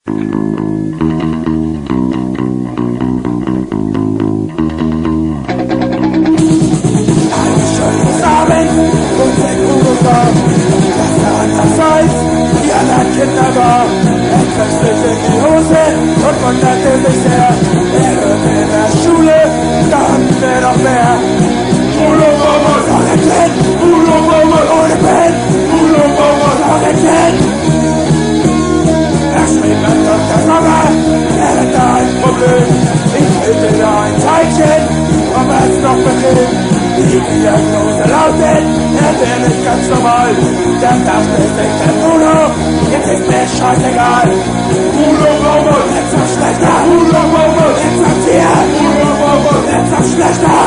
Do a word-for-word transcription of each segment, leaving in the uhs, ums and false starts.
Kinderbar, er köstlich in die Hose und wunderte sich sehr. Er hörte in der Schule, da hatten wir noch mehr. Ulo Momos ohne Kind, Ulo Momos ohne Pen, Ulo Momos ohne Kind. Er schrieb an Doktor Sommer, er hätte ein Problem. Ich hätte da ein Teilchen, ob er es noch bekriegt. Die Diagnose lautet, er wäre nicht ganz normal. Der dachte sich der Ulo, jetzt ist mir scheißegal. Ulo Momos, jetzt noch schlechter. Ulo Momos, jetzt noch hier. Ulo Momos, jetzt noch schlechter.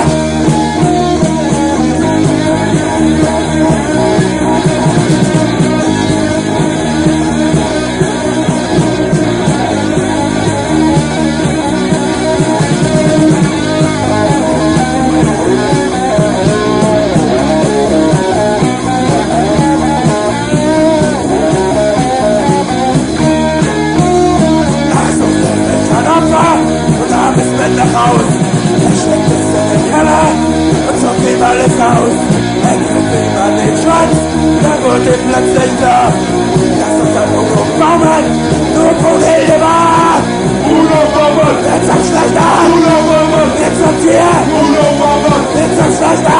Raus. Er schleppt es in den Keller und zog ihm alles aus. Er griff ihm an den Schwanz, da wurde plötzlich klar, dass unser Ulo Momos nur Brunhilde war. Ulo Momos, jetzt am Schlechter. Ulo Momos, jetzt am Tier. Ulo Momos, jetzt am Schlechter.